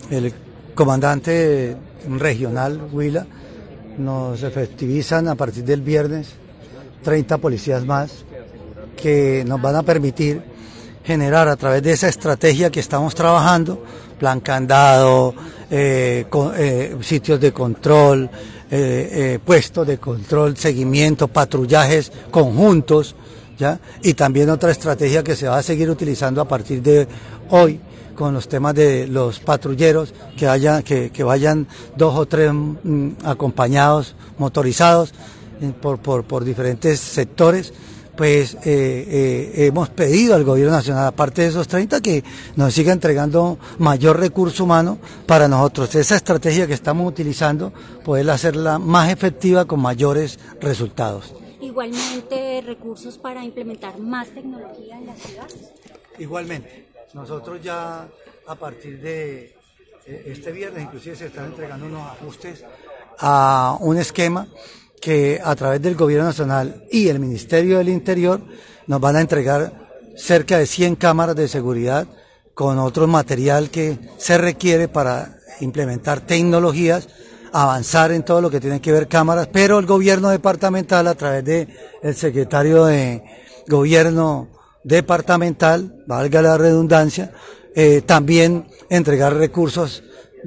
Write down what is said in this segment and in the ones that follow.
el comandante regional Huila nos efectivizan a partir del viernes 30 policías más que nos van a permitir generar a través de esa estrategia que estamos trabajando, plan candado, sitios de control, puestos de control, seguimiento, patrullajes conjuntos, ¿ya? Y también otra estrategia que se va a seguir utilizando a partir de hoy con los temas de los patrulleros, que vayan 2 o 3 acompañados, motorizados por diferentes sectores. Pues hemos pedido al gobierno nacional, aparte de esos 30, que nos siga entregando mayor recurso humano para nosotros. Esa estrategia que estamos utilizando, poder hacerla más efectiva con mayores resultados. Igualmente, recursos para implementar más tecnología en la ciudad. Igualmente, nosotros ya a partir de este viernes, inclusive se están entregando unos ajustes a un esquema que a través del Gobierno Nacional y el Ministerio del Interior nos van a entregar cerca de 100 cámaras de seguridad con otro material que se requiere para implementar tecnologías, avanzar en todo lo que tiene que ver cámaras, pero el gobierno departamental a través de el secretario de Gobierno departamental, valga la redundancia, también entregar recursos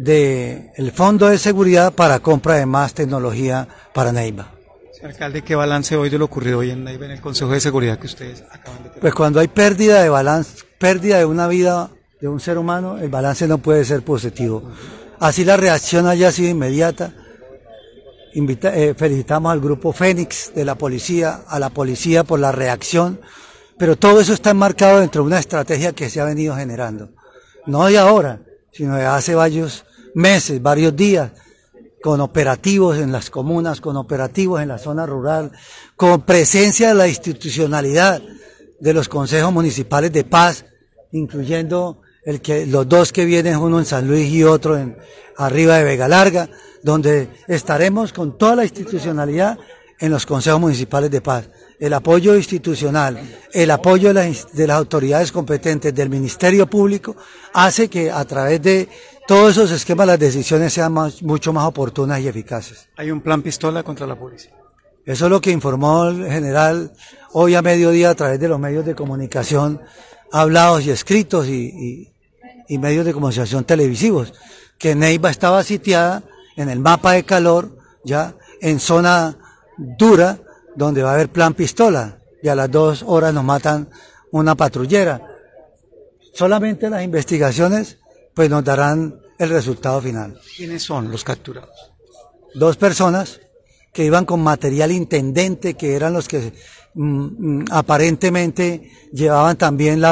del Fondo de Seguridad para compra de más tecnología para Neiva. Alcalde, ¿qué balance hoy de lo ocurrido hoy en Neiva en el Consejo de Seguridad que ustedes acaban de tener? Pues cuando hay pérdida de una vida de un ser humano, el balance no puede ser positivo. Así la reacción haya sido inmediata. Felicitamos al grupo Fénix de la policía, a la policía por la reacción, pero todo eso está enmarcado dentro de una estrategia que se ha venido generando. No de ahora, sino de hace varios meses, varios días, con operativos en las comunas, con operativos en la zona rural, con presencia de la institucionalidad de los consejos municipales de paz, incluyendo los 2 que vienen, uno en San Luis y otro arriba de Vega Larga, donde estaremos con toda la institucionalidad en los consejos municipales de paz. El apoyo institucional, el apoyo de las autoridades competentes del Ministerio Público hace que a través de todos esos esquemas las decisiones sean mucho más oportunas y eficaces. ¿Hay un plan pistola contra la policía? Eso es lo que informó el general hoy a mediodía a través de los medios de comunicación hablados y escritos y medios de comunicación televisivos, que Neiva estaba sitiada en el mapa de calor, ya en zona dura, donde va a haber plan pistola, y a las 2 horas nos matan una patrullera. Solamente las investigaciones pues nos darán el resultado final. ¿Quiénes son los capturados? 2 personas que iban con material intendente, que eran los que aparentemente llevaban también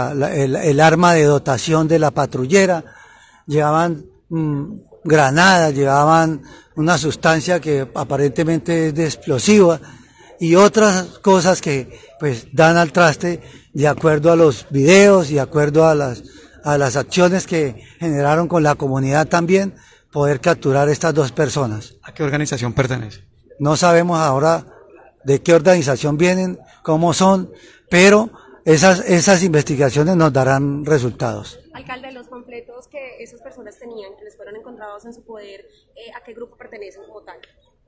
el arma de dotación de la patrullera, llevaban granadas, llevaban una sustancia que aparentemente es de explosiva y otras cosas que pues dan al traste de acuerdo a los videos y de acuerdo a las acciones que generaron con la comunidad también, poder capturar estas 2 personas. ¿A qué organización pertenece? No sabemos ahora de qué organización vienen, cómo son, pero esas investigaciones nos darán resultados. Alcalde, los panfletos que esas personas tenían, que les fueron encontrados en su poder, ¿a qué grupo pertenecen como tal?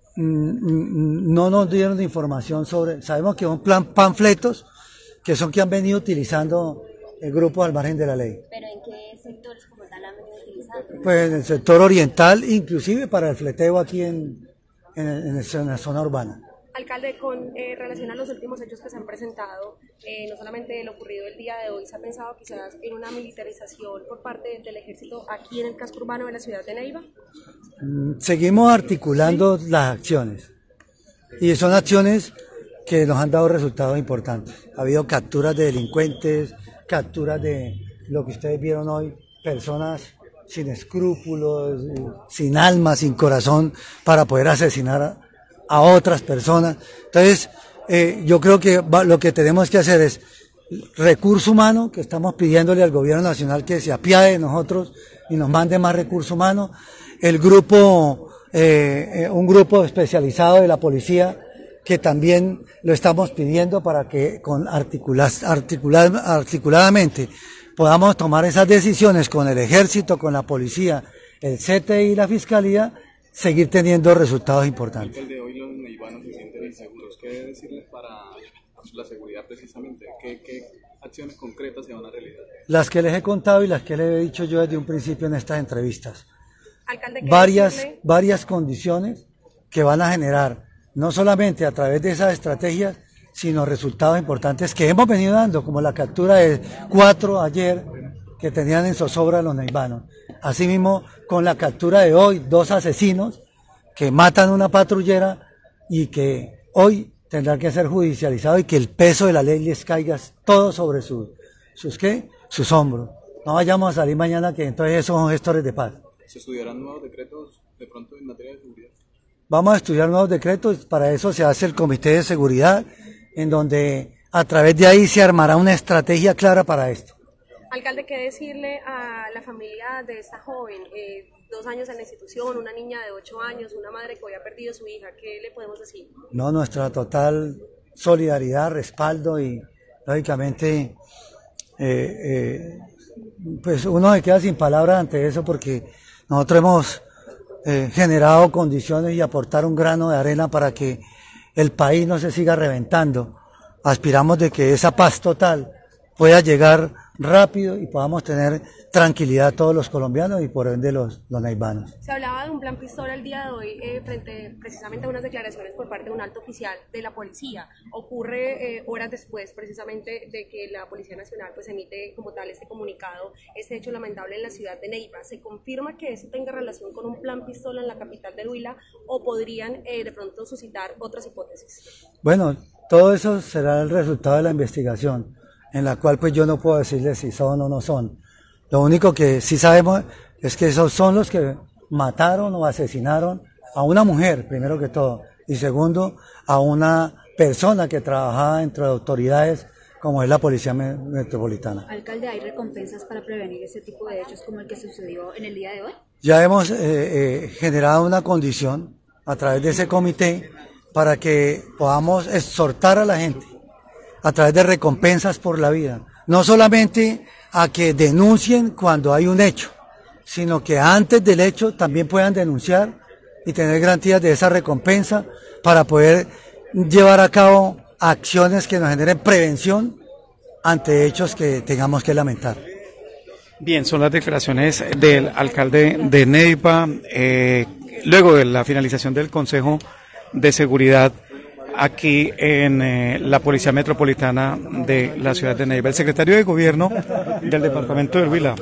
No nos dieron información sobre, sabemos que son panfletos que han venido utilizando el grupo al margen de la ley. ¿Pero en qué sectores como tal han venido utilizando? Pues en el sector oriental, inclusive para el fleteo aquí en la zona urbana. Alcalde, con relación a los últimos hechos que se han presentado, no solamente lo ocurrido el día de hoy, ¿se ha pensado quizás en una militarización por parte del ejército aquí en el casco urbano de la ciudad de Neiva? Seguimos articulando las acciones y son acciones que nos han dado resultados importantes. Ha habido capturas de delincuentes, capturas de lo que ustedes vieron hoy, personas sin escrúpulos, sin alma, sin corazón, para poder asesinar a otras personas. Entonces, yo creo que lo que tenemos que hacer es recurso humano, que estamos pidiéndole al gobierno nacional que se apiade de nosotros y nos mande más recurso humano. El grupo, un grupo especializado de la policía, que también lo estamos pidiendo para que articuladamente podamos tomar esas decisiones con el ejército, con la policía, el CTI y la fiscalía, seguir teniendo resultados importantes. El de hoy los neivanos se sienten inseguros. ¿Qué decirles para la seguridad precisamente? ¿Qué acciones concretas se van a realizar? Las que les he contado y las que les he dicho yo desde un principio en estas entrevistas. Alcalde, Varias condiciones que van a generar, no solamente a través de esas estrategias, sino resultados importantes que hemos venido dando, como la captura de 4 ayer que tenían en zozobra los neivanos. Asimismo, con la captura de hoy, 2 asesinos que matan una patrullera y que hoy tendrán que ser judicializados y que el peso de la ley les caiga todo sobre sus hombros. No vayamos a salir mañana que entonces esos son gestores de paz. ¿Se estudiarán nuevos decretos de pronto en materia de seguridad? Vamos a estudiar nuevos decretos, para eso se hace el Comité de Seguridad, en donde a través de ahí se armará una estrategia clara para esto. Alcalde, ¿qué decirle a la familia de esta joven? 2 años en la institución, una niña de 8 años, una madre que hoy ha perdido a su hija, ¿qué le podemos decir? No, nuestra total solidaridad, respaldo y lógicamente pues uno se queda sin palabras ante eso porque nosotros hemos generado condiciones y aportar un grano de arena para que el país no se siga reventando. Aspiramos de que esa paz total pueda llegar rápido y podamos tener tranquilidad todos los colombianos y por ende los neivanos. Se hablaba de un plan pistola el día de hoy frente precisamente a unas declaraciones por parte de un alto oficial de la policía. Ocurre horas después precisamente de que la Policía Nacional pues emite como tal este comunicado, este hecho lamentable en la ciudad de Neiva. ¿Se confirma que eso tenga relación con un plan pistola en la capital del Huila o podrían de pronto suscitar otras hipótesis? Bueno, todo eso será el resultado de la investigación, en la cual pues yo no puedo decirles si son o no son. Lo único que sí sabemos es que esos son los que mataron o asesinaron a una mujer, primero que todo, y segundo, a una persona que trabajaba entre autoridades como es la Policía Metropolitana. Alcalde, ¿hay recompensas para prevenir ese tipo de hechos como el que sucedió en el día de hoy? Ya hemos generado una condición a través de ese comité para que podamos exhortar a la gente a través de recompensas por la vida, no solamente a que denuncien cuando hay un hecho, sino que antes del hecho también puedan denunciar y tener garantías de esa recompensa para poder llevar a cabo acciones que nos generen prevención ante hechos que tengamos que lamentar. Bien, son las declaraciones del alcalde de Neiva, luego de la finalización del Consejo de Seguridad aquí en la Policía Metropolitana de la ciudad de Neiva. El secretario de Gobierno del Departamento del Huila,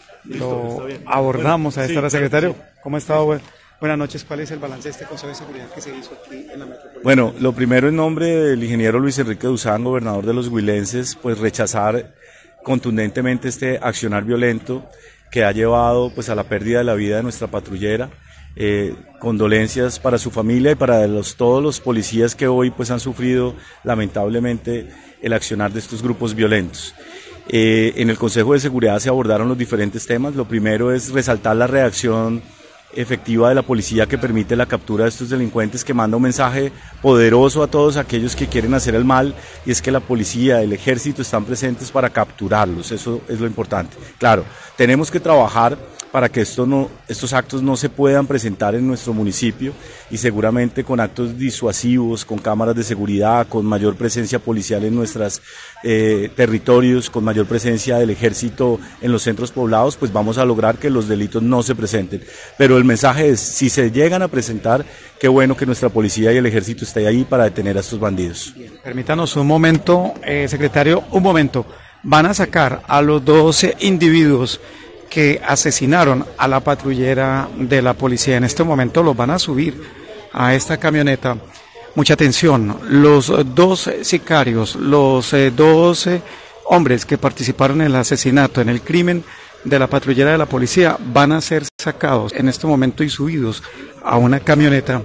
lo abordamos a esta hora. Secretario, ¿cómo ha estado? Buenas noches, ¿cuál es el balance de este Consejo de Seguridad que se hizo aquí en la Metropolitana? Bueno, lo primero, en nombre del ingeniero Luis Enrique Duzán, gobernador de los huilenses, pues rechazar contundentemente este accionar violento que ha llevado pues a la pérdida de la vida de nuestra patrullera. Condolencias para su familia y para todos los policías que hoy pues han sufrido lamentablemente el accionar de estos grupos violentos. En el Consejo de Seguridad se abordaron los diferentes temas. Lo primero es resaltar la reacción efectiva de la policía que permite la captura de estos delincuentes, que manda un mensaje poderoso a todos aquellos que quieren hacer el mal, y es que la policía, el ejército están presentes para capturarlos. Eso es lo importante. Claro, tenemos que trabajar para que estos actos no se puedan presentar en nuestro municipio, y seguramente con actos disuasivos, con cámaras de seguridad, con mayor presencia policial en nuestros territorios, con mayor presencia del ejército en los centros poblados, pues vamos a lograr que los delitos no se presenten. Pero el mensaje es, si se llegan a presentar, qué bueno que nuestra policía y el ejército esté ahí para detener a estos bandidos. Permítanos un momento, secretario, un momento. Van a sacar a los 12 individuos que asesinaron a la patrullera de la policía. En este momento los van a subir a esta camioneta. Mucha atención, los 2 sicarios, los 12 hombres que participaron en el asesinato, en el crimen de la patrullera de la policía, van a ser sacados en este momento y subidos a una camioneta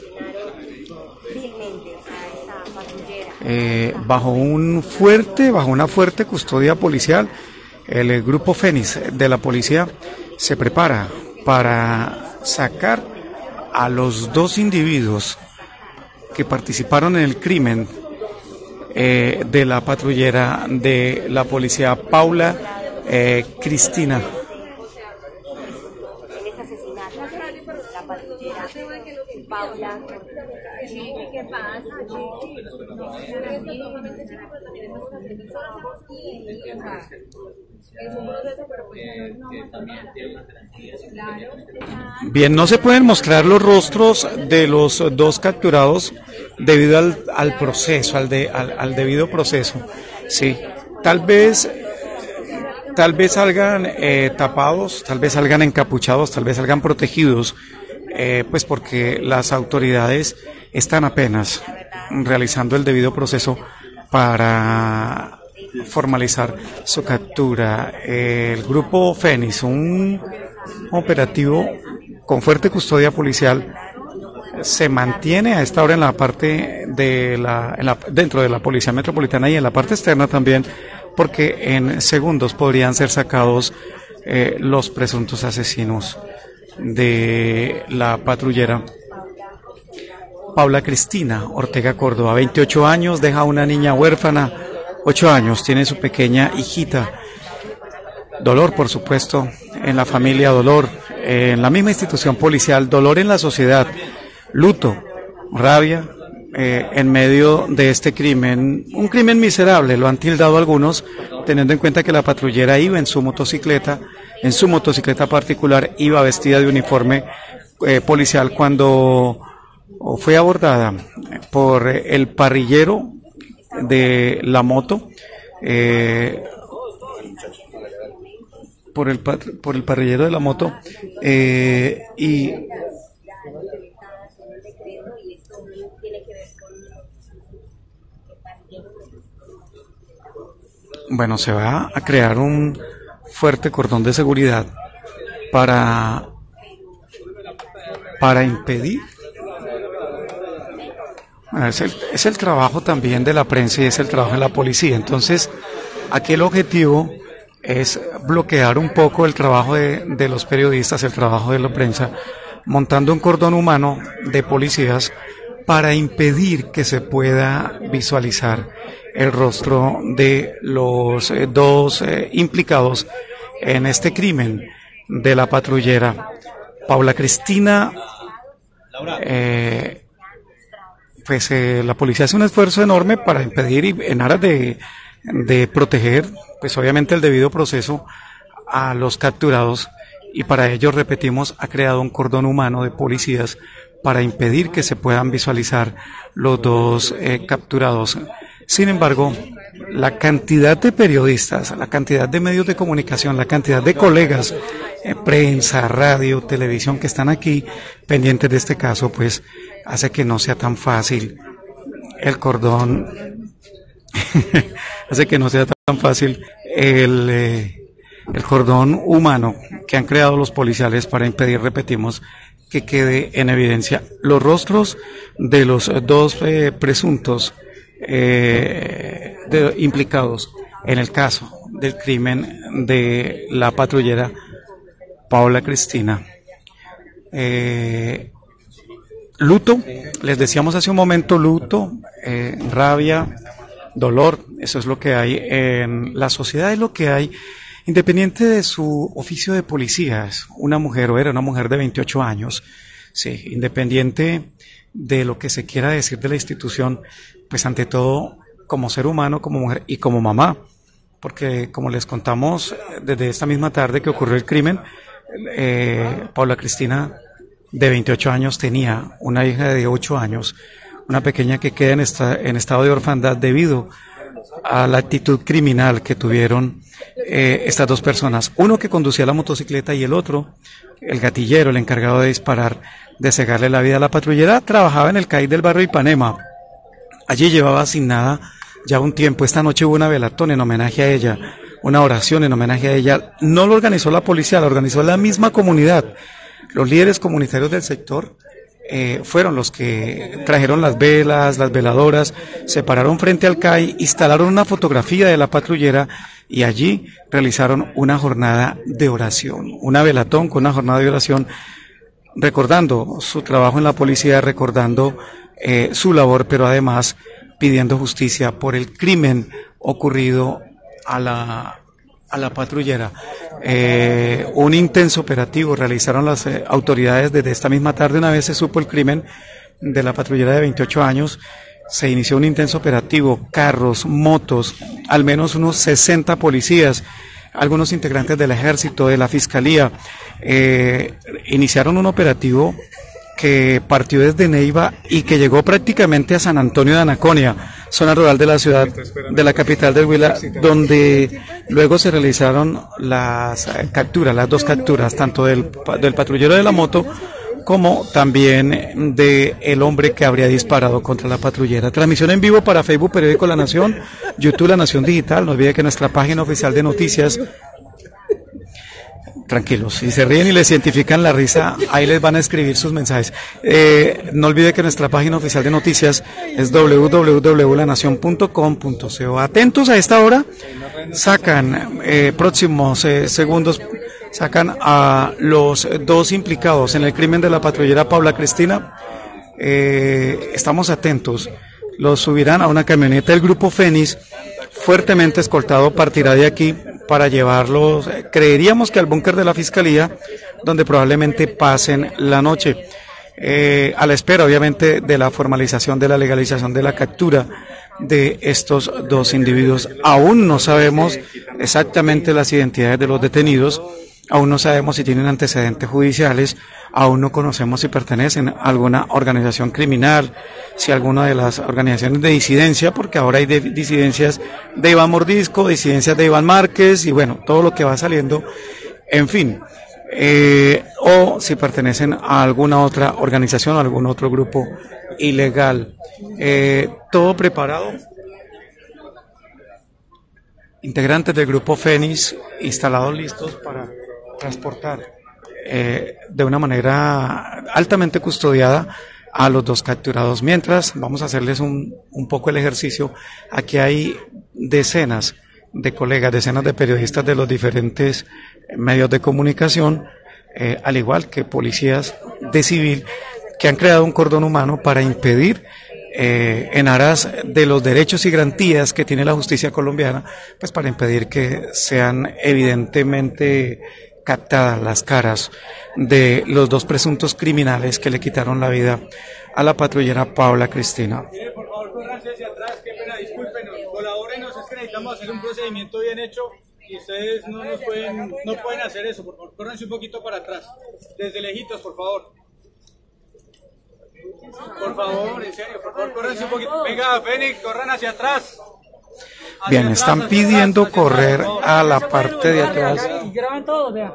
bajo una fuerte custodia policial. El grupo Fénix de la policía se prepara para sacar a los 2 individuos que participaron en el crimen de la patrullera de la policía, Paula Cristina. En ese asesinato, la patrullera Paula. ¿Qué pasa, Bien, no se pueden mostrar los rostros de los dos capturados debido al proceso, al debido proceso. Sí, tal vez salgan tapados, tal vez salgan encapuchados, tal vez salgan protegidos, pues porque las autoridades están apenas realizando el debido proceso para formalizar su captura. El grupo Fénix, un operativo con fuerte custodia policial, se mantiene a esta hora en la parte de dentro de la Policía Metropolitana y en la parte externa también, porque en segundos podrían ser sacados los presuntos asesinos de la patrullera Paula Cristina Ortega Córdoba. 28 años, deja una niña huérfana, 8 años, tiene su pequeña hijita. Dolor, por supuesto, en la familia, dolor en la misma institución policial, dolor en la sociedad, luto, rabia en medio de este crimen, un crimen miserable, lo han tildado algunos, teniendo en cuenta que la patrullera iba en su motocicleta particular, iba vestida de uniforme policial cuando fue abordada por el parrillero de la moto, por el parrillero de la moto, y bueno, se va a crear un fuerte cordón de seguridad para impedir. Es el trabajo también de la prensa y es el trabajo de la policía. Entonces, aquí el objetivo es bloquear un poco el trabajo de los periodistas, el trabajo de la prensa, montando un cordón humano de policías para impedir que se pueda visualizar el rostro de los dos implicados en este crimen de la patrullera Paula Cristina. La policía hace un esfuerzo enorme para impedir y en aras de proteger, pues obviamente el debido proceso a los capturados, y para ello, repetimos, ha creado un cordón humano de policías para impedir que se puedan visualizar los dos capturados. Sin embargo, la cantidad de periodistas, la cantidad de medios de comunicación, la cantidad de colegas, prensa, radio, televisión que están aquí pendientes de este caso, pues hace que no sea tan fácil el cordón, hace que no sea tan fácil el cordón humano que han creado los policiales para impedir, repetimos, que quede en evidencia los rostros de los dos presuntos implicados en el caso del crimen de la patrullera Paula Cristina. Luto, les decíamos hace un momento, luto, rabia, dolor, eso es lo que hay en la sociedad, es lo que hay, independiente de su oficio de policía. Es una mujer, o era una mujer de 28 años, sí, independiente de lo que se quiera decir de la institución, pues ante todo como ser humano, como mujer y como mamá, porque como les contamos desde esta misma tarde que ocurrió el crimen, Paula Cristina, de 28 años, tenía una hija de 8 años, una pequeña que queda en estado de orfandad debido a la actitud criminal que tuvieron estas dos personas, uno que conducía la motocicleta y el otro, el gatillero, el encargado de disparar, de cegarle la vida a la patrullera. Trabajaba en el CAI del barrio Ipanema, allí llevaba asignada ya un tiempo. Esta noche hubo una velatón en homenaje a ella, una oración en homenaje a ella. No lo organizó la policía, lo organizó la misma comunidad. Los líderes comunitarios del sector fueron los que trajeron las velas, las veladoras, se pararon frente al CAI, instalaron una fotografía de la patrullera y allí realizaron una jornada de oración, una velatón con una jornada de oración, recordando su trabajo en la policía, recordando su labor, pero además pidiendo justicia por el crimen ocurrido a a la patrullera. Un intenso operativo realizaron las autoridades desde esta misma tarde. Una vez se supo el crimen de la patrullera de 28 años, se inició un intenso operativo, carros, motos, al menos unos 60 policías, algunos integrantes del ejército, de la fiscalía, iniciaron un operativo que partió desde Neiva y que llegó prácticamente a San Antonio de Anaconia, zona rural de la ciudad, de la capital del Huila, donde luego se realizaron las capturas, las dos capturas, tanto del patrullero de la moto como también de el hombre que habría disparado contra la patrullera. Transmisión en vivo para Facebook, Periódico La Nación, YouTube La Nación Digital. No olvide que nuestra página oficial de noticias, tranquilos, si se ríen y les identifican la risa, ahí les van a escribir sus mensajes. No olvide que nuestra página oficial de noticias es www.lanacion.com.co. Atentos a esta hora, sacan próximos segundos, sacan a los dos implicados en el crimen de la patrullera Paula Cristina. Estamos atentos, los subirán a una camioneta del grupo Fénix, fuertemente escoltado, partirá de aquí para llevarlos, creeríamos que al búnker de la Fiscalía, donde probablemente pasen la noche, a la espera obviamente de la formalización, de la legalización de la captura de estos dos individuos. Aún no sabemos exactamente las identidades de los detenidos, aún no sabemos si tienen antecedentes judiciales, aún no conocemos si pertenecen a alguna organización criminal, si alguna de las organizaciones de disidencia, porque ahora hay disidencias de Iván Mordisco, disidencias de Iván Márquez, y bueno, todo lo que va saliendo, en fin, o si pertenecen a alguna otra organización o algún otro grupo ilegal. Todo preparado. Integrantes del grupo Fénix instalados listos para transportar de una manera altamente custodiada a los dos capturados. Mientras, vamos a hacerles un poco el ejercicio. Aquí hay decenas de colegas, decenas de periodistas de los diferentes medios de comunicación, al igual que policías de civil, que han creado un cordón humano para impedir, en aras de los derechos y garantías que tiene la justicia colombiana, pues para impedir que sean evidentemente captadas las caras de los dos presuntos criminales que le quitaron la vida a la patrullera Paula Cristina. Por favor, córranse hacia atrás, qué pena, discúlpenos, colabórenos, es que necesitamos hacer un procedimiento bien hecho y ustedes no pueden hacer eso. Por favor, córranse un poquito para atrás, desde lejitos, por favor. Por favor, en serio, por favor, córranse un poquito. Venga, Fénix, corran hacia atrás. Bien, están pidiendo correr a la parte de atrás. Y graban todo, vean.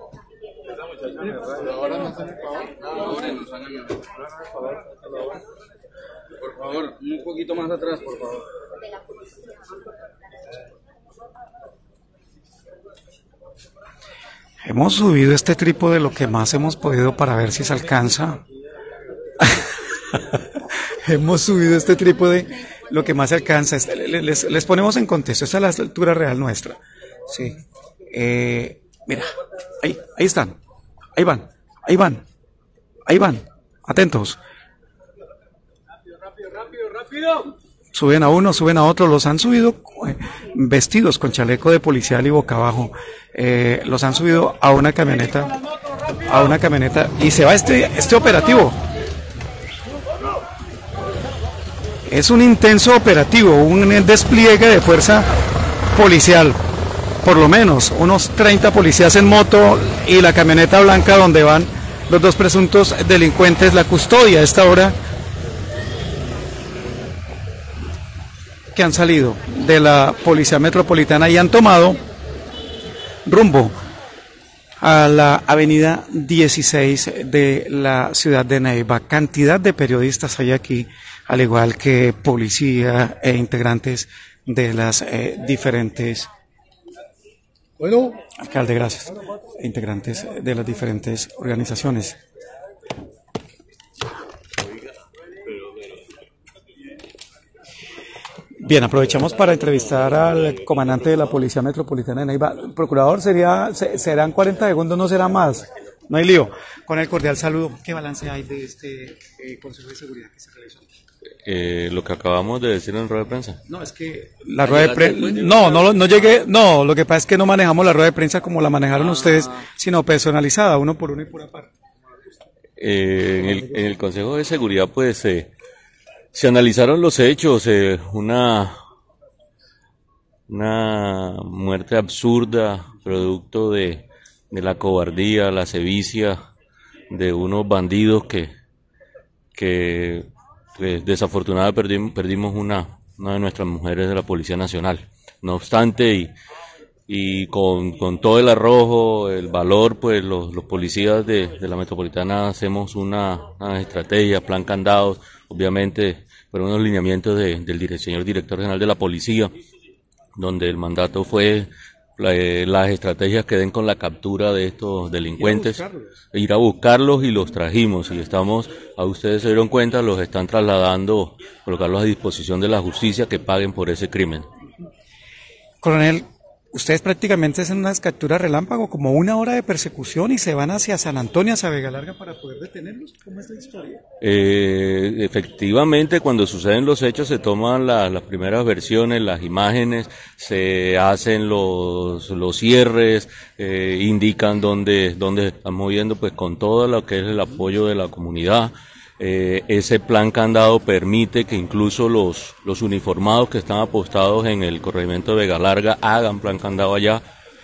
Por favor, un poquito más atrás, por favor. Hemos subido este trípode lo que más hemos podido para ver si se alcanza. Hemos subido este trípode lo que más se alcanza. Les ponemos en contexto, esta es la altura real nuestra. Sí. Mira, ahí están. Ahí van. Atentos. Rápido. Suben a uno, suben a otro, los han subido vestidos con chaleco de policial y boca abajo. Los han subido a una camioneta y se va este operativo. Es un intenso operativo, un despliegue de fuerza policial, por lo menos unos 30 policías en moto y la camioneta blanca donde van los dos presuntos delincuentes, la custodia a esta hora, que han salido de la Policía Metropolitana y han tomado rumbo a la avenida 16 de la ciudad de Neiva. Cantidad de periodistas hay aquí, al igual que policía e integrantes de las diferentes... Bueno, alcalde, gracias. Integrantes de las diferentes organizaciones. Bien, aprovechamos para entrevistar al comandante de la Policía Metropolitana de Neiva. Procurador, serán 40 segundos, no será más. No hay lío. Con el cordial saludo, ¿qué balance hay de este Consejo de Seguridad que se realizó? Lo que acabamos de decir en rueda de prensa. No, es que la rueda de prensa... No llegué... No, lo que pasa es que no manejamos la rueda de prensa como la manejaron ustedes, sino personalizada, uno por uno y por aparte. En el Consejo de Seguridad, pues, se analizaron los hechos, una muerte absurda, producto de la cobardía, la sevicia de unos bandidos que pues, desafortunadamente perdimos una de nuestras mujeres de la Policía Nacional. No obstante, y con todo el arrojo, el valor, pues los policías de la Metropolitana hacemos una estrategia, plan candados, obviamente fueron unos lineamientos del señor director general de la Policía, donde el mandato fue las estrategias que den con la captura de estos delincuentes, ir a buscarlos y los trajimos, y a ustedes se dieron cuenta, los están trasladando, colocarlos a disposición de la justicia que paguen por ese crimen. Coronel, ustedes prácticamente hacen unas capturas relámpago, como 1 hora de persecución, y se van hacia San Antonio, hacia Vega Larga, para poder detenerlos. ¿Cómo es la historia? Efectivamente, cuando suceden los hechos se toman las primeras versiones, las imágenes, se hacen los cierres, indican dónde están moviendo, pues con todo lo que es el apoyo de la comunidad. Ese plan candado permite que incluso los uniformados que están apostados en el corregimiento de Vega Larga hagan plan candado allá.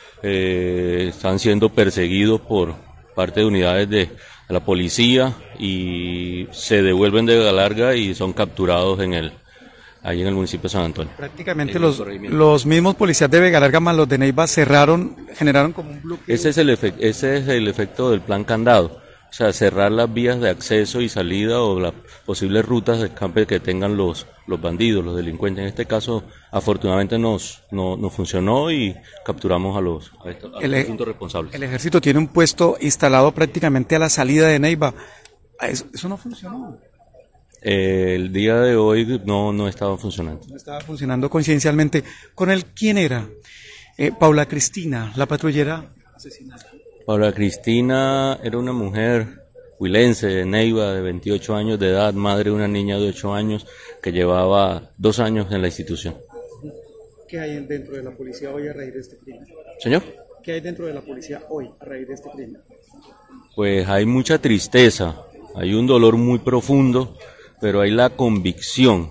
Están siendo perseguidos por parte de unidades de la policía y se devuelven de Vega Larga y son capturados ahí en el municipio de San Antonio. Prácticamente los mismos policías de Vega Larga más los de Neiva generaron como un bloqueo. Ese es el efecto del plan candado. O sea, cerrar las vías de acceso y salida o las posibles rutas de escape que tengan los bandidos, los delincuentes. En este caso, afortunadamente no funcionó y capturamos a los presuntos responsables. El ejército tiene un puesto instalado prácticamente a la salida de Neiva. Eso no funcionó. El día de hoy no estaba funcionando. No estaba funcionando coincidencialmente. ¿Con él quién era? Paula Cristina, la patrullera asesinada. Paula Cristina era una mujer huilense de Neiva de 28 años de edad, madre de una niña de 8 años que llevaba 2 años en la institución. ¿Qué hay dentro de la policía hoy a raíz de este crimen? ¿Señor? ¿Qué hay dentro de la policía hoy a raíz de este crimen? Pues hay mucha tristeza, hay un dolor muy profundo, pero hay la convicción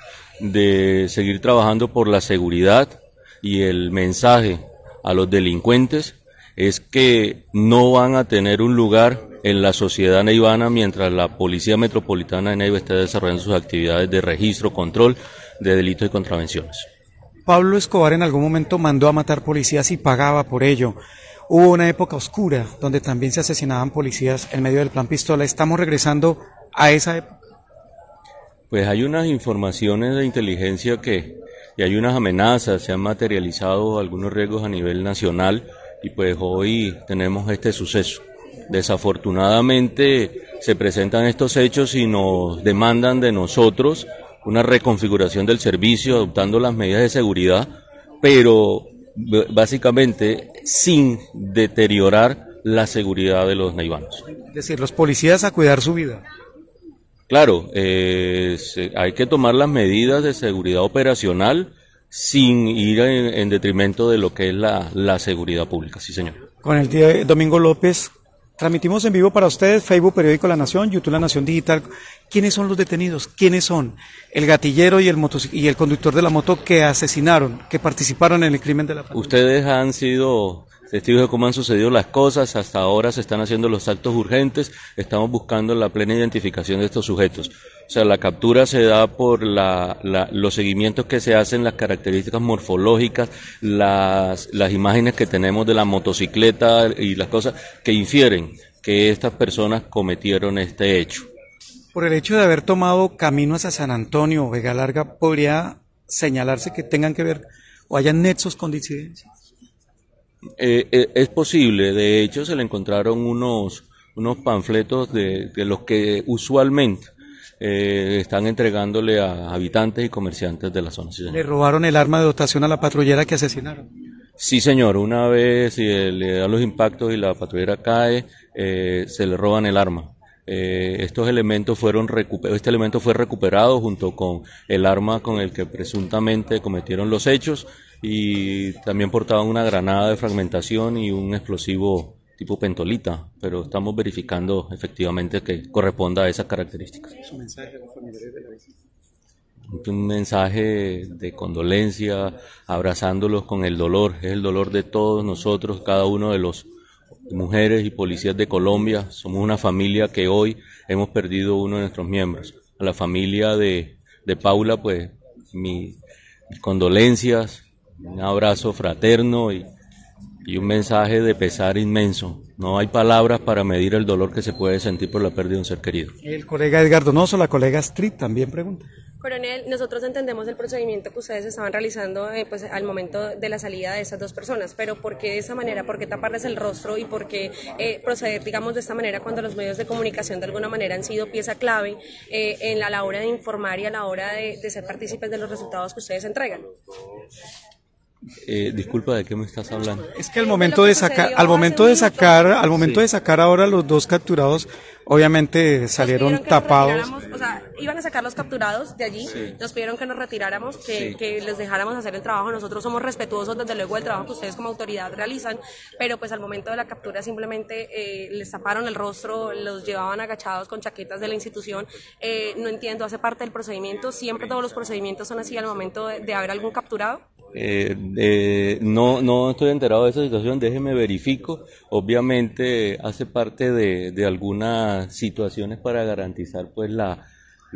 de seguir trabajando por la seguridad, y el mensaje a los delincuentes es que no van a tener un lugar en la sociedad neivana mientras la Policía Metropolitana de Neiva esté desarrollando sus actividades de registro, control de delitos y contravenciones. Pablo Escobar en algún momento mandó a matar policías y pagaba por ello. Hubo una época oscura donde también se asesinaban policías en medio del plan pistola. ¿Estamos regresando a esa época? Pues hay unas informaciones de inteligencia y hay unas amenazas, se han materializado algunos riesgos a nivel nacional. Y pues hoy tenemos este suceso. Desafortunadamente se presentan estos hechos y nos demandan de nosotros una reconfiguración del servicio, adoptando las medidas de seguridad, pero básicamente sin deteriorar la seguridad de los neivanos. Es decir, los policías a cuidar su vida. Claro, hay que tomar las medidas de seguridad operacional, sin ir en detrimento de lo que es la seguridad pública, sí señor. Con el día Domingo López, transmitimos en vivo para ustedes, Facebook, Periódico La Nación, YouTube La Nación Digital. ¿Quiénes son los detenidos? ¿Quiénes son? El gatillero y el conductor de la moto que asesinaron, que participaron en el crimen de la patrulla. Ustedes han sido testigos de cómo han sucedido las cosas, hasta ahora se están haciendo los actos urgentes, estamos buscando la plena identificación de estos sujetos. O sea, la captura se da por los seguimientos que se hacen, las características morfológicas, las imágenes que tenemos de la motocicleta y las cosas que infieren que estas personas cometieron este hecho. Por el hecho de haber tomado camino hacia San Antonio o Vega Larga, ¿podría señalarse que tengan que ver o hayan nexos con disidencias? Es posible, de hecho se le encontraron unos panfletos de los que usualmente están entregándole a habitantes y comerciantes de la zona. Sí, ¿le robaron el arma de dotación a la patrullera que asesinaron? Sí señor, una vez le dan los impactos y la patrullera cae, se le roban el arma. Este elemento fue recuperado junto con el arma con el que presuntamente cometieron los hechos y también portaban una granada de fragmentación y un explosivo tipo pentolita, pero estamos verificando efectivamente que corresponda a esas características. ¿Su mensaje a los familiares de la víctima? Un mensaje de condolencia, abrazándolos con el dolor, es el dolor de todos nosotros, cada uno de los mujeres y policías de Colombia. Somos una familia que hoy hemos perdido uno de nuestros miembros. A la familia de Paula, pues mis condolencias, un abrazo fraterno y un mensaje de pesar inmenso. No hay palabras para medir el dolor que se puede sentir por la pérdida de un ser querido. El colega Edgar Donoso, la colega Astrid, también pregunta. Coronel, nosotros entendemos el procedimiento que ustedes estaban realizando pues, al momento de la salida de esas dos personas, pero ¿por qué de esa manera? ¿Por qué taparles el rostro y por qué proceder, digamos, de esta manera cuando los medios de comunicación de alguna manera han sido pieza clave a la hora de informar y a la hora de ser partícipes de los resultados que ustedes entregan? Disculpa, ¿de qué me estás hablando? Es que al momento de sacar ahora los dos capturados, obviamente salieron tapados. O sea, iban a sacar los capturados de allí, sí. Nos pidieron que nos retiráramos, que les dejáramos hacer el trabajo. Nosotros somos respetuosos desde luego del trabajo que ustedes como autoridad realizan, pero pues al momento de la captura simplemente les taparon el rostro, los llevaban agachados con chaquetas de la institución. No entiendo, ¿hace parte del procedimiento? ¿Siempre todos los procedimientos son así al momento de haber algún capturado? No estoy enterado de esa situación, déjeme verifico. Obviamente hace parte de algunas situaciones para garantizar pues la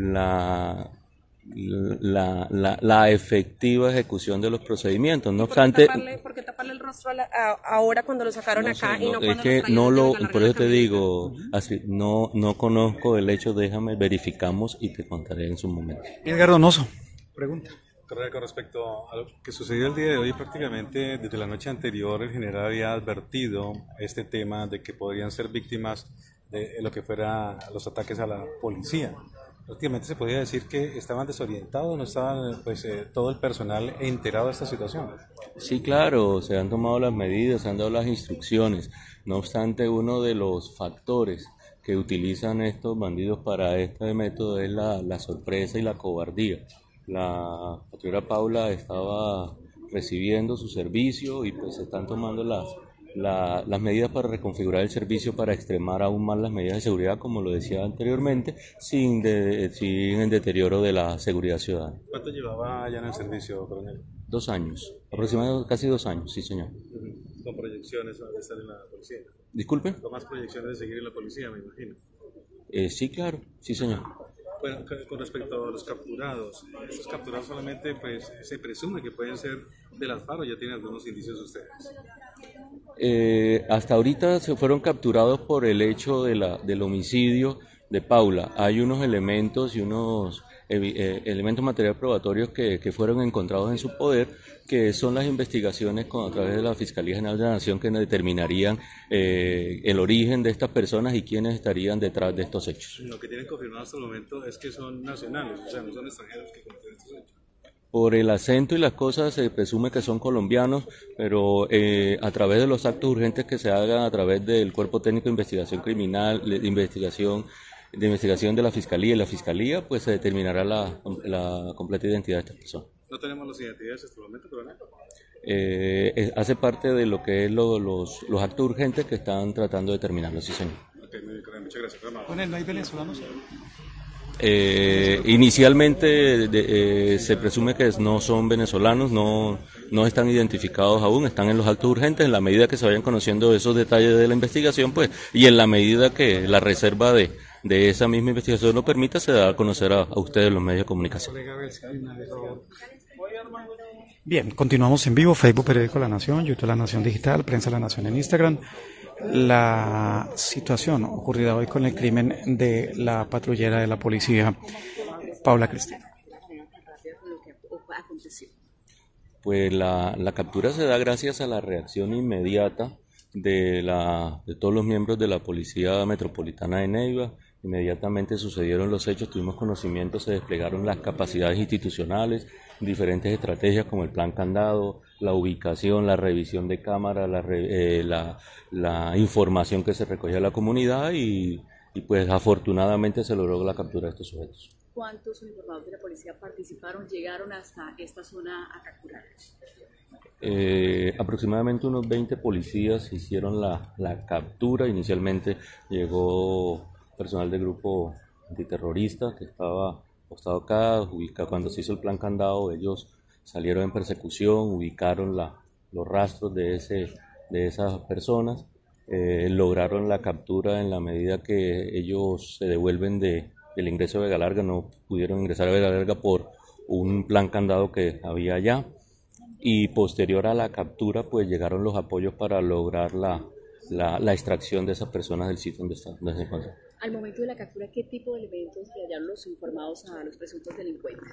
efectiva ejecución de los procedimientos. No obstante, ¿por qué taparle el rostro ahora cuando lo sacaron acá y no cuando es que por eso te digo, así, no conozco el hecho, déjame verificamos y te contaré en su momento. Edgar Donoso, pregunta. Con respecto a lo que sucedió el día de hoy, prácticamente desde la noche anterior el general había advertido este tema de que podrían ser víctimas de lo que fuera los ataques a la policía. Prácticamente se podría decir que estaban desorientados, no estaban todo el personal enterado de esta situación. Sí, claro, se han tomado las medidas, se han dado las instrucciones. No obstante, uno de los factores que utilizan estos bandidos para este método es la sorpresa y la cobardía. La patrullera Paula estaba recibiendo su servicio y pues se están tomando las medidas para reconfigurar el servicio para extremar aún más las medidas de seguridad, como lo decía anteriormente, sin el deterioro de la seguridad ciudadana. ¿Cuánto llevaba ya en el servicio, coronel? 2 años, aproximadamente casi 2 años, sí señor. ¿Con proyecciones de estar en la policía? ¿Disculpe? ¿Con más proyecciones de seguir en la policía, me imagino? Sí, claro, sí señor. Bueno, con respecto a los capturados, estos capturados solamente pues se presume que pueden ser de las FARC, ya tienen algunos indicios ustedes. Hasta ahorita se fueron capturados por el hecho del homicidio de Paula. Hay unos elementos y unos elementos materiales probatorios que fueron encontrados en su poder, que son las investigaciones a través de la Fiscalía General de la Nación que determinarían el origen de estas personas y quiénes estarían detrás de estos hechos. Lo que tienen confirmado hasta el momento es que son nacionales, o sea, no son extranjeros que cometieron estos hechos. Por el acento y las cosas se presume que son colombianos, pero a través de los actos urgentes que se hagan a través del Cuerpo Técnico de Investigación Criminal, de investigación de la Fiscalía y la Fiscalía, pues se determinará la completa identidad de estas personas. ¿No tenemos las identidades hasta el momento, coronel? Hace parte de lo que es los actos urgentes que están tratando de determinarlo, sí señor. Okay, muchas gracias. Bueno, ¿no hay venezolanos? Inicialmente se presume que no son venezolanos, no están identificados aún, están en los actos urgentes. En la medida que se vayan conociendo esos detalles de la investigación, pues, y en la medida que la reserva de esa misma investigación lo permita, se da a conocer a ustedes los medios de comunicación. Bien, continuamos en vivo, Facebook Periódico La Nación, YouTube La Nación Digital, Prensa La Nación en Instagram. La situación ocurrida hoy con el crimen de la patrullera de la policía, Paula Cristina. Pues la captura se da gracias a la reacción inmediata de todos los miembros de la Policía Metropolitana de Neiva. Inmediatamente sucedieron los hechos, tuvimos conocimiento, se desplegaron las capacidades institucionales, diferentes estrategias como el plan candado, la ubicación, la revisión de cámara, la información que se recogía a la comunidad y y pues afortunadamente se logró la captura de estos sujetos. ¿Cuántos uniformados de la policía participaron, llegaron hasta esta zona a capturarlos? Aproximadamente unos 20 policías hicieron la captura. Inicialmente llegó personal del grupo antiterrorista que estaba postado acá, cuando se hizo el plan candado ellos salieron en persecución, ubicaron los rastros de esas personas, lograron la captura en la medida que ellos se devuelven del ingreso de Vega Larga, no pudieron ingresar a Vega Larga por un plan candado que había allá, y posterior a la captura pues llegaron los apoyos para lograr la extracción de esas personas del sitio donde se encuentran. Al momento de la captura, ¿qué tipo de elementos le hallaron los informados a los presuntos delincuentes?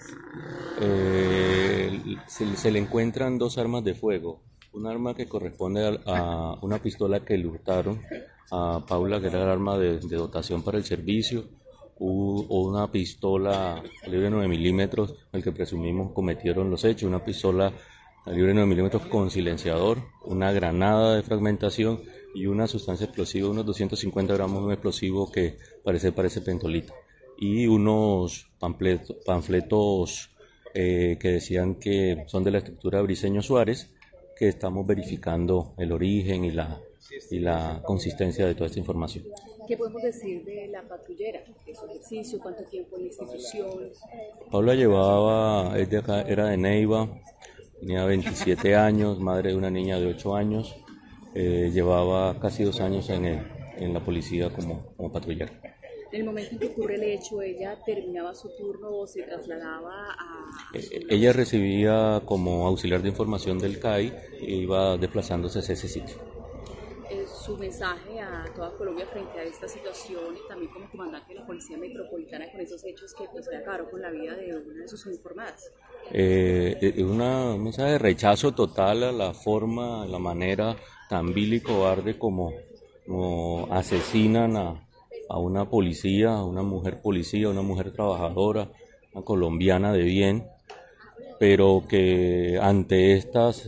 Se le encuentran 2 armas de fuego, un arma que corresponde a una pistola que le hurtaron a Paula, que era el arma de dotación para el servicio, o una pistola calibre 9 milímetros, el que presumimos cometieron los hechos, una pistola calibre 9 milímetros con silenciador, una granada de fragmentación y una sustancia explosiva, unos 250 gramos de un explosivo que parece pentolita, y unos panfletos que decían que son de la estructura Briceño Suárez, que estamos verificando el origen y la consistencia de toda esta información. ¿Qué podemos decir de la patrullera, de su ejercicio, cuánto tiempo en la institución? Paula era de Neiva, tenía 27 años, madre de una niña de 8 años, llevaba casi 2 años en la policía como patrullera. En el momento en que ocurre el hecho, ¿ella terminaba su turno o se trasladaba a...? Ella recibía como auxiliar de información del CAI e iba desplazándose hacia ese sitio. Su mensaje a toda Colombia frente a esta situación y también como comandante de la Policía Metropolitana con esos hechos que pues acabaron con la vida de una de sus uniformadas. Un mensaje de rechazo total a la forma, a la manera tan vil y cobarde como asesinan a una policía, a una mujer policía, a una mujer trabajadora, una colombiana de bien, pero que ante estas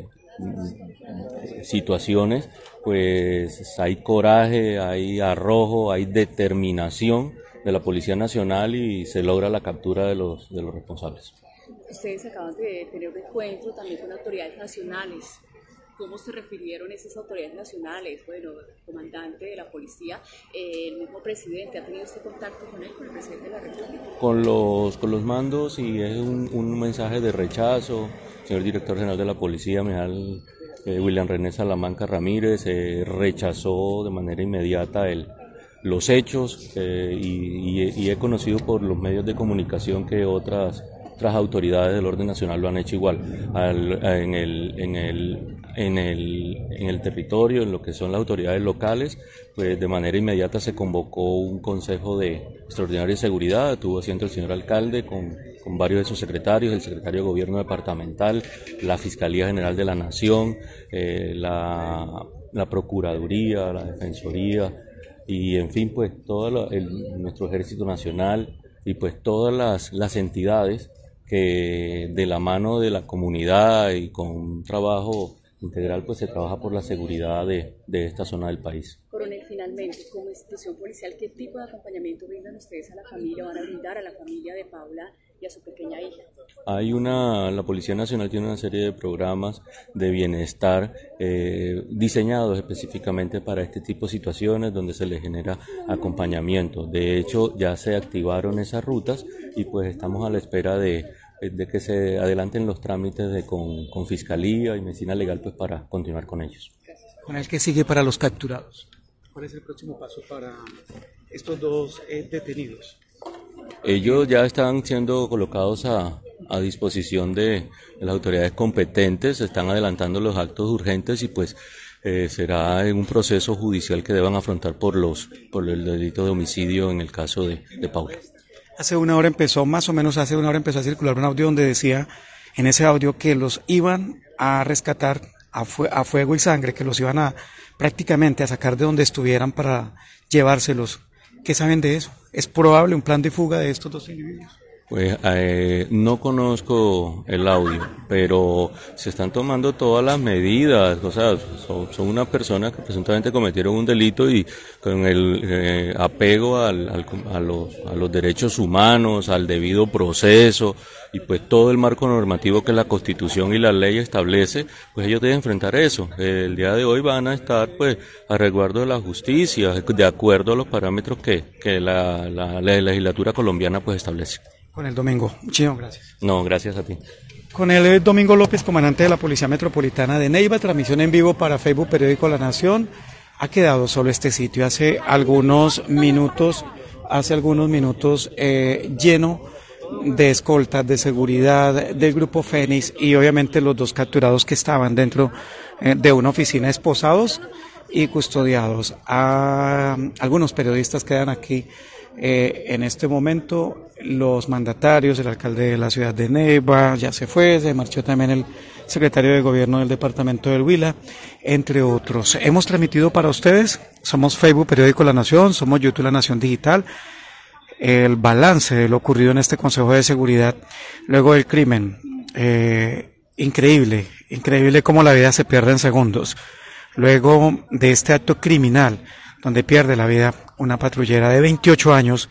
situaciones pues hay coraje, hay arrojo, hay determinación de la Policía Nacional y se logra la captura de los responsables. Ustedes acaban de tener un encuentro también con autoridades nacionales. ¿Cómo se refirieron esas autoridades nacionales? Bueno, el comandante de la policía, el mismo presidente, ¿ha tenido este contacto con él, con el presidente de la República? Con los mandos, y es un mensaje de rechazo. Señor director general de la policía, William René Salamanca Ramírez, rechazó de manera inmediata los hechos y he conocido por los medios de comunicación que otras autoridades del orden nacional lo han hecho igual. En el territorio, en lo que son las autoridades locales, pues de manera inmediata se convocó un consejo extraordinario de seguridad, tuvo asiento el señor alcalde con varios de sus secretarios, el secretario de gobierno departamental, la Fiscalía General de la Nación, la Procuraduría, la Defensoría y en fin pues todo nuestro Ejército Nacional y pues todas las entidades que de la mano de la comunidad y con un trabajo integral pues se trabaja por la seguridad de esta zona del país. Coronel, finalmente, como institución policial, ¿qué tipo de acompañamiento brindan ustedes a la familia, van a brindar a la familia de Paula y a su pequeña hija? La Policía Nacional tiene una serie de programas de bienestar diseñados específicamente para este tipo de situaciones donde se les genera acompañamiento. De hecho, ya se activaron esas rutas y pues estamos a la espera de que se adelanten los trámites con Fiscalía y Medicina Legal pues para continuar con ellos. ¿Con el que sigue para los capturados? ¿Cuál es el próximo paso para estos 2 detenidos? Ellos ya están siendo colocados a disposición de las autoridades competentes, se están adelantando los actos urgentes y pues será un proceso judicial que deban afrontar por el delito de homicidio en el caso de Paula. Hace una hora empezó a circular un audio donde decía en ese audio que los iban a rescatar a fuego y sangre, que los iban a prácticamente a sacar de donde estuvieran para llevárselos. ¿Qué saben de eso? ¿Es probable un plan de fuga de estos 2 individuos? Pues no conozco el audio, pero se están tomando todas las medidas, o sea, son unas personas que presuntamente cometieron un delito y con el apego a los derechos humanos, al debido proceso y pues todo el marco normativo que la Constitución y la ley establece, pues ellos deben enfrentar eso. El día de hoy van a estar pues a resguardo de la justicia, de acuerdo a los parámetros que la legislatura colombiana pues establece. Con el Domingo. Muchísimas gracias. No, gracias a ti. Con el Domingo López, comandante de la Policía Metropolitana de Neiva, transmisión en vivo para Facebook Periódico La Nación. Ha quedado solo este sitio hace algunos minutos lleno de escoltas, de seguridad del Grupo Fénix y obviamente los 2 capturados que estaban dentro de una oficina esposados y custodiados. Algunos periodistas quedan aquí. En este momento los mandatarios, el alcalde de la ciudad de Neiva ya se fue, se marchó también el secretario de gobierno del departamento del Huila, entre otros. Hemos transmitido para ustedes, somos Facebook Periódico La Nación, somos YouTube La Nación Digital, el balance de lo ocurrido en este Consejo de Seguridad luego del crimen. Increíble cómo la vida se pierde en segundos. Luego de este acto criminal, donde pierde la vida una patrullera de 28 años,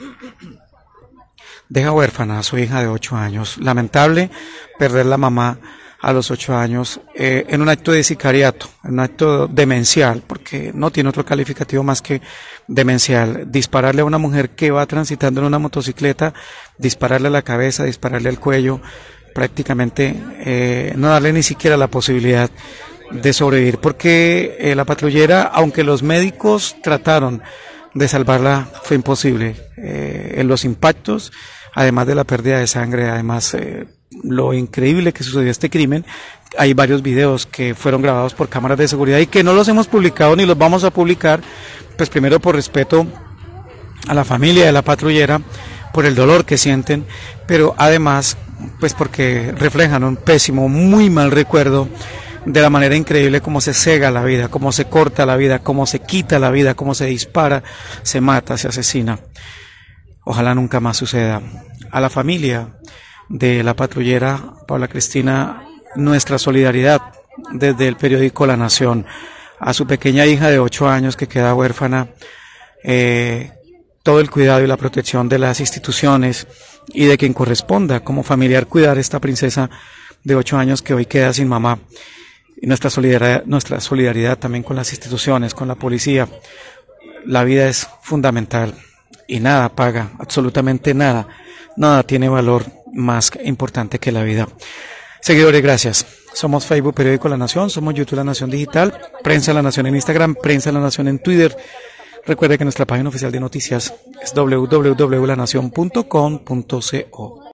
deja huérfana a su hija de 8 años. Lamentable perder la mamá a los 8 años en un acto de sicariato, en un acto demencial, porque no tiene otro calificativo más que demencial. Dispararle a una mujer que va transitando en una motocicleta, dispararle a la cabeza, dispararle al cuello, prácticamente no darle ni siquiera la posibilidad de sobrevivir, porque la patrullera, aunque los médicos trataron de salvarla, fue imposible. En los impactos, además de la pérdida de sangre, además lo increíble que sucedió este crimen, hay varios videos que fueron grabados por cámaras de seguridad y que no los hemos publicado ni los vamos a publicar, pues primero por respeto a la familia de la patrullera, por el dolor que sienten, pero además pues porque reflejan un pésimo, muy mal recuerdo de la manera increíble como se cega la vida, cómo se corta la vida, cómo se quita la vida, cómo se dispara, se mata, se asesina. Ojalá nunca más suceda. A la familia de la patrullera Paula Cristina, nuestra solidaridad desde el periódico La Nación. A su pequeña hija de 8 años que queda huérfana, todo el cuidado y la protección de las instituciones y de quien corresponda como familiar cuidar a esta princesa de 8 años que hoy queda sin mamá. Y nuestra solidaridad también con las instituciones, con la policía. La vida es fundamental y nada paga, absolutamente nada. Nada tiene valor más importante que la vida. Seguidores, gracias. Somos Facebook Periódico La Nación, somos YouTube La Nación Digital, Prensa La Nación en Instagram, Prensa La Nación en Twitter. Recuerde que nuestra página oficial de noticias es www.lanacion.com.co.